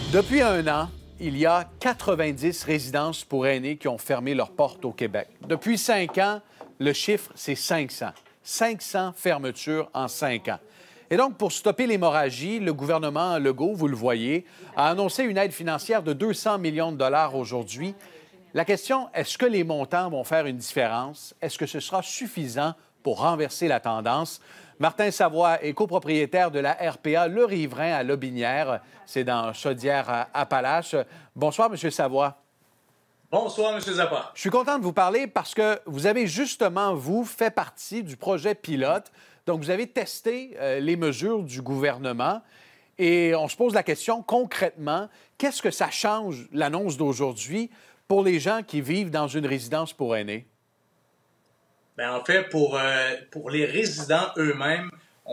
Depuis un an, il y a 90 résidences pour aînés qui ont fermé leurs portes au Québec. Depuis 5 ans, le chiffre, c'est 500. 500 fermetures en 5 ans. Et donc, pour stopper l'hémorragie, le gouvernement Legault, vous le voyez, a annoncé une aide financière de 200 millions de dollars aujourd'hui. La question, est-ce que les montants vont faire une différence? Est-ce que ce sera suffisant pour renverser la tendance? Martin Savoie est copropriétaire de la RPA Le Riverain à Lobinière. C'est dans Chaudière-Appalaches. Bonsoir, M. Savoie. Bonsoir, M. Zappa. Je suis content de vous parler parce que vous avez justement, vous, fait partie du projet pilote. Donc, vous avez testé les mesures du gouvernement et on se pose la question, concrètement, qu'est-ce que ça change, l'annonce d'aujourd'hui, pour les gens qui vivent dans une résidence pour aînés? Bien, en fait, pour les résidents eux-mêmes,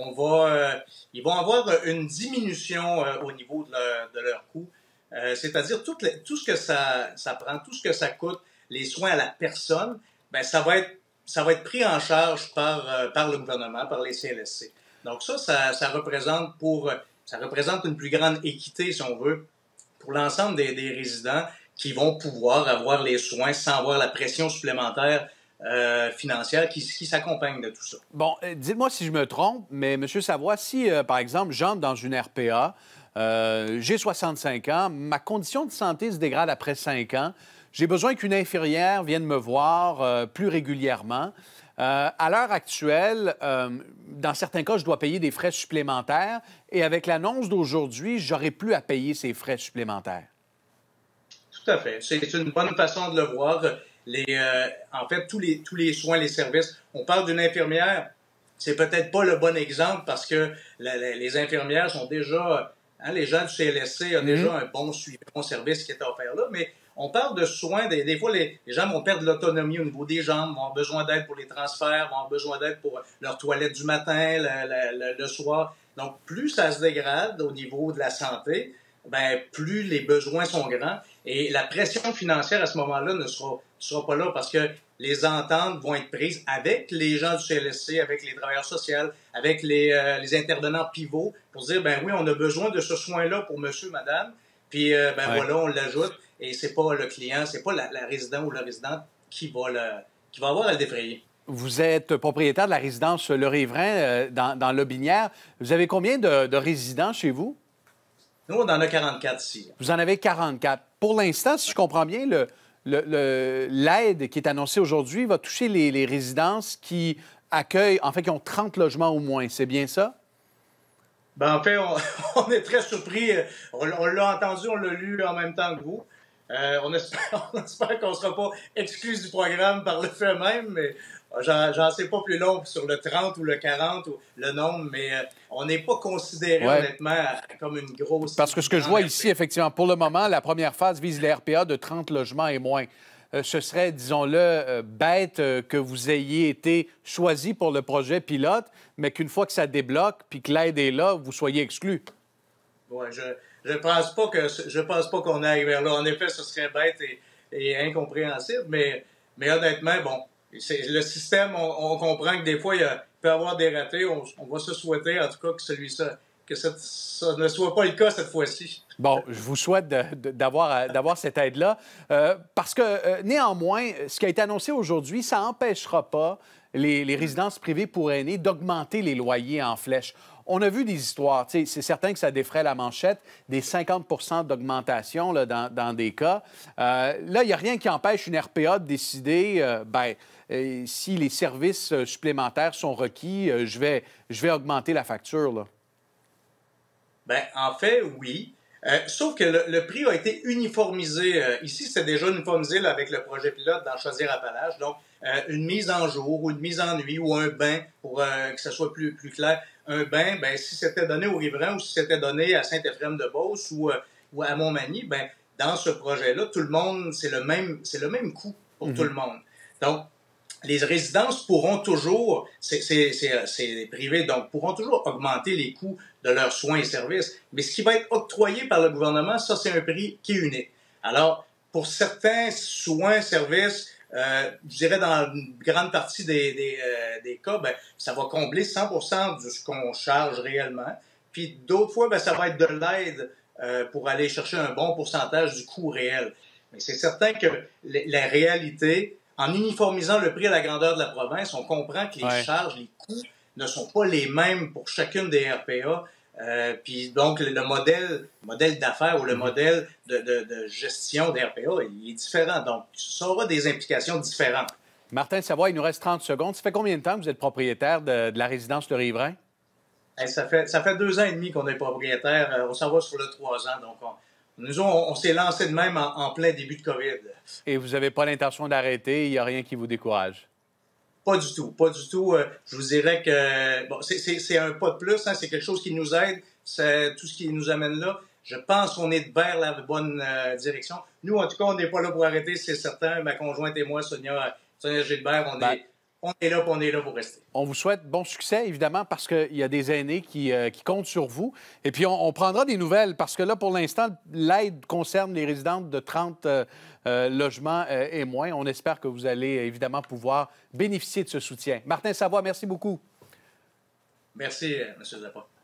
ils vont avoir une diminution au niveau de leur coût. C'est-à-dire tout ce que ça prend, tout ce que ça coûte, les soins à la personne, bien, ça va être pris en charge par le gouvernement, par les CLSC. Donc ça représente une plus grande équité, si on veut, pour l'ensemble des résidents qui vont pouvoir avoir les soins sans avoir la pression supplémentaire financière qui s'accompagne de tout ça. Bon, dites-moi si je me trompe, mais M. Savoie, si, par exemple, j'entre dans une RPA, j'ai 65 ans, ma condition de santé se dégrade après 5 ans, j'ai besoin qu'une infirmière vienne me voir plus régulièrement. À l'heure actuelle, dans certains cas, je dois payer des frais supplémentaires et avec l'annonce d'aujourd'hui, j'aurai plus à payer ces frais supplémentaires. Tout à fait. C'est une bonne façon de le voir. En fait, tous les soins, les services, on parle d'une infirmière, c'est peut-être pas le bon exemple parce que les infirmières sont déjà, les gens du CLSC ont déjà un bon suivi, un bon service qui est offert là, mais on parle de soins, des fois les gens vont perdre l'autonomie au niveau des jambes, vont avoir besoin d'aide pour les transferts, vont avoir besoin d'aide pour leur toilette du matin, le soir. Donc, plus ça se dégrade au niveau de la santé, ben plus les besoins sont grands et la pression financière à ce moment-là ne sera pas là parce que les ententes vont être prises avec les gens du CLSC, avec les travailleurs sociaux, avec les intervenants pivots pour dire, ben oui, on a besoin de ce soin-là pour monsieur, madame, puis voilà, on l'ajoute et c'est pas le client, c'est pas la résident ou la résidente qui va avoir à le défrayer. Vous êtes propriétaire de la résidence Le Riverain dans Lobinière. Vous avez combien de résidents chez vous? Nous, on en a 44 ici. Vous en avez 44. Pour l'instant, si je comprends bien, l'aide qui est annoncée aujourd'hui va toucher les résidences qui accueillent, en fait, qui ont 30 logements au moins. C'est bien ça? Ben, en fait, on est très surpris. On l'a entendu, on l'a lu en même temps que vous. On espère qu'on ne sera pas exclu du programme par le fait même, mais j'en sais pas plus long sur le 30 ou le 40 ou le nombre, mais on n'est pas considéré honnêtement comme une grosse... Parce que ce que je vois ici, effectivement, pour le moment, la première phase vise les RPA de 30 logements et moins. Ce serait, disons-le, bête que vous ayez été choisi pour le projet pilote, mais qu'une fois que ça débloque puis que l'aide est là, vous soyez exclu. Oui, je pense pas qu'on aille vers là. En effet, ce serait bête et incompréhensible, mais honnêtement, bon, le système, on comprend que des fois, il peut y avoir des ratés. On va se souhaiter, en tout cas, que ça ne soit pas le cas cette fois-ci. Bon, je vous souhaite d'avoir cette aide-là. Parce que, néanmoins, ce qui a été annoncé aujourd'hui, ça n'empêchera pas les résidences privées pour aînés d'augmenter les loyers en flèche. On a vu des histoires, c'est certain que ça défraie la manchette, des 50 d'augmentation là, dans des cas. Là, il n'y a rien qui empêche une RPA de décider, si les services supplémentaires sont requis, je vais augmenter la facture, là. Ben, en fait, oui. Sauf que le prix a été uniformisé. Ici, c'était déjà uniformisé là, avec le projet pilote dans Chaudière-Appalaches. Donc, une mise en jour ou une mise en nuit ou un bain, pour que ce soit plus clair. Un bain, ben, si c'était donné au Riverain ou si c'était donné à Saint-Éphrem-de-Beauce ou à Montmagny, ben, dans ce projet-là, tout le monde, c'est le même coût pour tout le monde. Donc, les résidences pourront toujours, c'est privé, donc pourront toujours augmenter les coûts de leurs soins et services. Mais ce qui va être octroyé par le gouvernement, ça, c'est un prix qui est unique. Alors, pour certains soins, services, je dirais dans une grande partie des cas, ben, ça va combler 100% de ce qu'on charge réellement. Puis d'autres fois, ben, ça va être de l'aide pour aller chercher un bon pourcentage du coût réel. Mais c'est certain que la réalité, en uniformisant le prix à la grandeur de la province, on comprend que les charges, les coûts ne sont pas les mêmes pour chacune des RPA. Puis donc, le modèle d'affaires ou le modèle de gestion des RPA, il est différent. Donc, ça aura des implications différentes. Martin Savoie, il nous reste 30 secondes. Ça fait combien de temps que vous êtes propriétaire de la résidence Le Riverain? Ça fait 2 ans et demi qu'on est propriétaire. On s'en va sur le 3 ans. Donc, on s'est lancé de même en plein début de COVID. Et vous n'avez pas l'intention d'arrêter? Il n'y a rien qui vous décourage? Pas du tout, pas du tout. Je vous dirais que bon, c'est un pas de plus, hein, c'est quelque chose qui nous aide, c'est tout ce qui nous amène là. Je pense qu'on est vers la bonne direction. Nous, en tout cas, on n'est pas là pour arrêter, c'est certain. Ma conjointe et moi, Sonia Gilbert, on est là pour rester. On vous souhaite bon succès, évidemment, parce qu'il y a des aînés qui comptent sur vous. Et puis, on prendra des nouvelles, parce que là, pour l'instant, l'aide concerne les résidentes de 30 logements et moins. On espère que vous allez, évidemment, pouvoir bénéficier de ce soutien. Martin Savoie, merci beaucoup. Merci, M. Zappa.